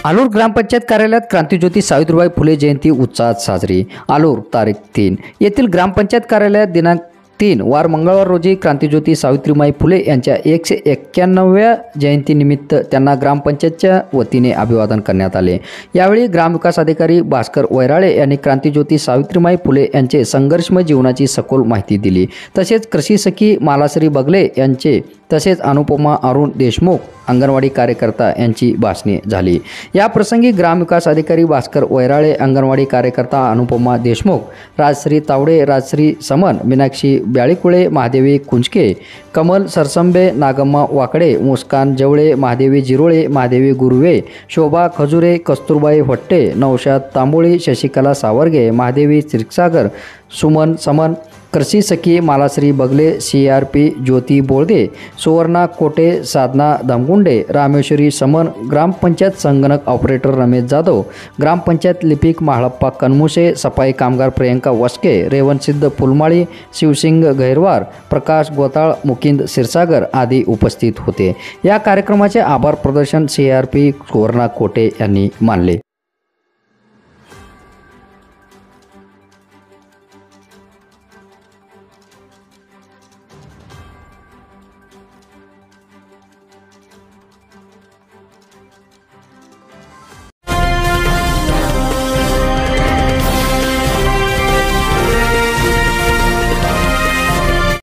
आलूर ग्रामपंचायत कार्यालयात क्रांतिज्योती सावित्रीबाई फुले जयंती उत्साहात साजरी। आलूर तारीख 3 येथील ग्रामपंचायत कार्यालयात दिनांक 3 वार मंगळवार रोजी क्रांतिज्योती सावित्रीबाई फुले यांच्या 191व्या जयंतीनिमित्त त्यांना ग्रामपंचायतच्या वतीने अभिवादन करण्यात आले। यावेळी ग्रामविकास अधिकारी भास्कर वैराळे यांनी क्रांतिज्योती सावित्रीबाई फुले यांचे संघर्षमय जीवनाची सखोल माहिती दिली। तसेच कृषी सखी मालाश्री बगले यांचे तसेच अनुपमा अरुण देशमुख अंगणवाडी कार्यकर्ता यांची भाषणे झाली। या प्रसंगी ग्रामविकास अधिकारी भास्कर वैराळे, अंगणवाडी कार्यकर्ता अनुपमा देशमुख, राजश्री तावडे, राजश्री समन, मीनाक्षी ब्याळीकुळे, महादेवी कुंचके, कमल सरसंबे, नागम्मा वाकडे, मुस्कान जवळे, महादेवी जिरोळे, महादेवी गुरुवे, शोभा खजुरे, कस्तुरबाई भट्टे, नौशाद तांबोळी, शशिकला सावर्गे, महादेवी क्षीरसागर, सुमन समन, कृषी सखी मालाश्री बगले, CRP ज्योती बोळदे, सुवर्णा कोटे, साधना धामगुंडे, रामेश्वरी समन, ग्रामपंचायत संगणक ऑपरेटर रमेश जाधव, ग्रामपंचायत लिपिक महाळप्पा कनमुसे, सफाई कामगार प्रियंका वस्के, रेवणसिद्ध फुलमाळी, शिवसिंग गैरवार, प्रकाश गोताळ, मुकिंद क्षीरसागर आदी उपस्थित होते। या कार्यक्रमाचे आभार प्रदर्शन CRP सुवर्णा कोटे यांनी मानले।